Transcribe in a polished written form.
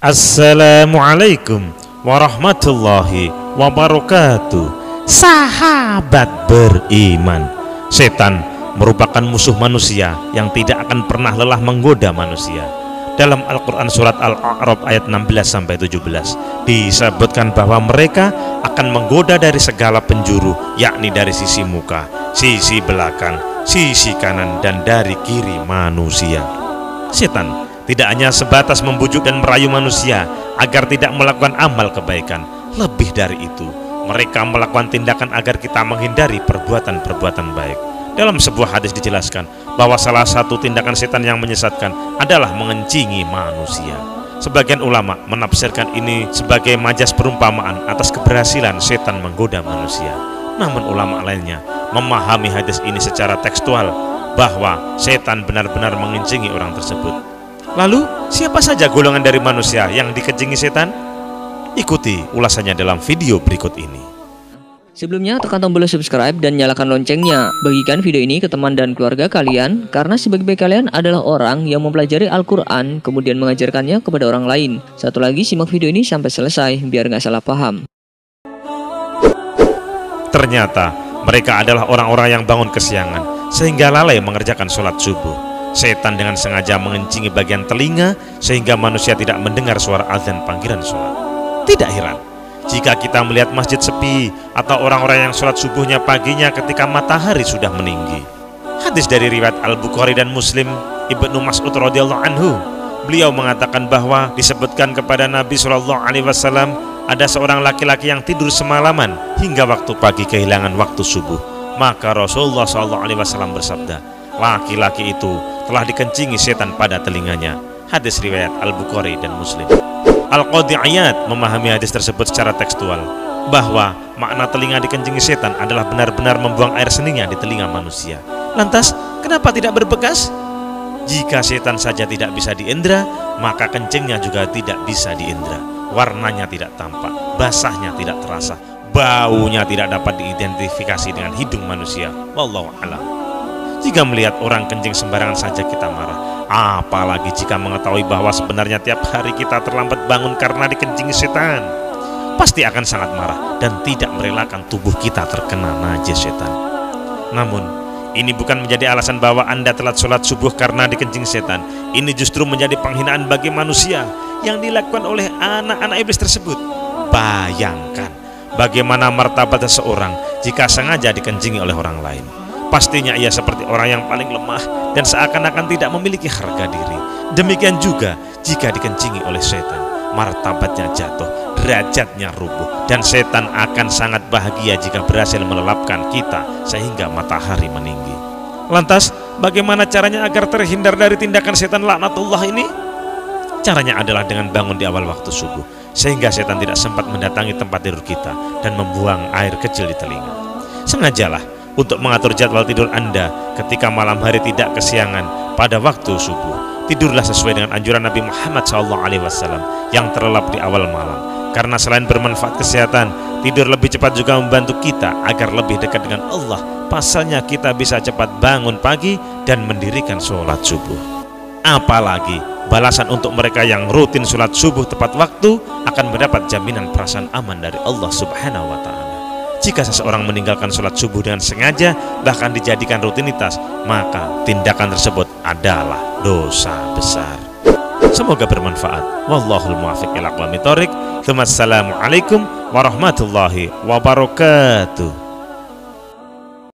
Assalamualaikum warahmatullahi wabarakatuh. Sahabat beriman, setan merupakan musuh manusia yang tidak akan pernah lelah menggoda manusia. Dalam Al-Quran surat Al-A'raf ayat 16-17 disebutkan bahwa mereka akan menggoda dari segala penjuru, yakni dari sisi muka, sisi belakang, sisi kanan, dan dari kiri manusia. Setan tidak hanya sebatas membujuk dan merayu manusia agar tidak melakukan amal kebaikan. Lebih dari itu, mereka melakukan tindakan agar kita menghindari perbuatan-perbuatan baik. Dalam sebuah hadis dijelaskan bahwa salah satu tindakan setan yang menyesatkan adalah mengencingi manusia. Sebagian ulama menafsirkan ini sebagai majas perumpamaan atas keberhasilan setan menggoda manusia. Namun ulama lainnya memahami hadis ini secara tekstual, bahwa setan benar-benar mengencingi orang tersebut. Lalu, siapa saja golongan dari manusia yang dikencingi setan? Ikuti ulasannya dalam video berikut ini. Sebelumnya, tekan tombol subscribe dan nyalakan loncengnya. Bagikan video ini ke teman dan keluarga kalian, karena sebaik-baik kalian adalah orang yang mempelajari Al-Quran, kemudian mengajarkannya kepada orang lain. Satu lagi, simak video ini sampai selesai, biar nggak salah paham. Ternyata, mereka adalah orang-orang yang bangun kesiangan, sehingga lalai mengerjakan sholat subuh. Setan dengan sengaja mengencingi bagian telinga sehingga manusia tidak mendengar suara azan panggilan sholat. Tidak heran jika kita melihat masjid sepi atau orang-orang yang sholat subuhnya paginya ketika matahari sudah meninggi. Hadis dari riwayat Al-Bukhari dan Muslim, Ibnu Mas'ud radhiyallahu anhu, beliau mengatakan bahwa disebutkan kepada Nabi SAW ada seorang laki-laki yang tidur semalaman hingga waktu pagi kehilangan waktu subuh. Maka Rasulullah SAW bersabda, laki-laki itu telah dikencingi setan pada telinganya. Hadis riwayat Al-Bukhari dan Muslim. Al-Qadhi Iyad memahami hadis tersebut secara tekstual, bahwa makna telinga dikencingi setan adalah benar-benar membuang air seninya di telinga manusia. Lantas, kenapa tidak berbekas? Jika setan saja tidak bisa diindra, maka kencingnya juga tidak bisa diindra. Warnanya tidak tampak, basahnya tidak terasa, baunya tidak dapat diidentifikasi dengan hidung manusia. Wallahu a'lam. Jika melihat orang kencing sembarangan saja kita marah, apalagi jika mengetahui bahwa sebenarnya tiap hari kita terlambat bangun karena dikencingi setan. Pasti akan sangat marah dan tidak merelakan tubuh kita terkena najis setan. Namun, ini bukan menjadi alasan bahwa Anda telat sholat subuh karena dikencingi setan. Ini justru menjadi penghinaan bagi manusia yang dilakukan oleh anak-anak iblis tersebut. Bayangkan bagaimana martabat seseorang jika sengaja dikencingi oleh orang lain. Pastinya ia seperti orang yang paling lemah dan seakan-akan tidak memiliki harga diri. Demikian juga jika dikencingi oleh setan, martabatnya jatuh, derajatnya rubuh, dan setan akan sangat bahagia jika berhasil melelapkan kita sehingga matahari meninggi. Lantas, bagaimana caranya agar terhindar dari tindakan setan laknatullah ini? Caranya adalah dengan bangun di awal waktu subuh, sehingga setan tidak sempat mendatangi tempat tidur kita dan membuang air kecil di telinga. Sengajalah untuk mengatur jadwal tidur Anda ketika malam hari tidak kesiangan pada waktu subuh. Tidurlah sesuai dengan anjuran Nabi Muhammad SAW yang terlelap di awal malam. Karena selain bermanfaat kesehatan, tidur lebih cepat juga membantu kita agar lebih dekat dengan Allah. Pasalnya kita bisa cepat bangun pagi dan mendirikan sholat subuh. Apalagi balasan untuk mereka yang rutin sholat subuh tepat waktu akan mendapat jaminan perasaan aman dari Allah Subhanahu wa Ta'ala. Jika seseorang meninggalkan sholat subuh dengan sengaja, bahkan dijadikan rutinitas, maka tindakan tersebut adalah dosa besar. Semoga bermanfaat. Wallahul muwaffiq ila aqwamit thoriq. Assalamualaikum warahmatullahi wabarakatuh.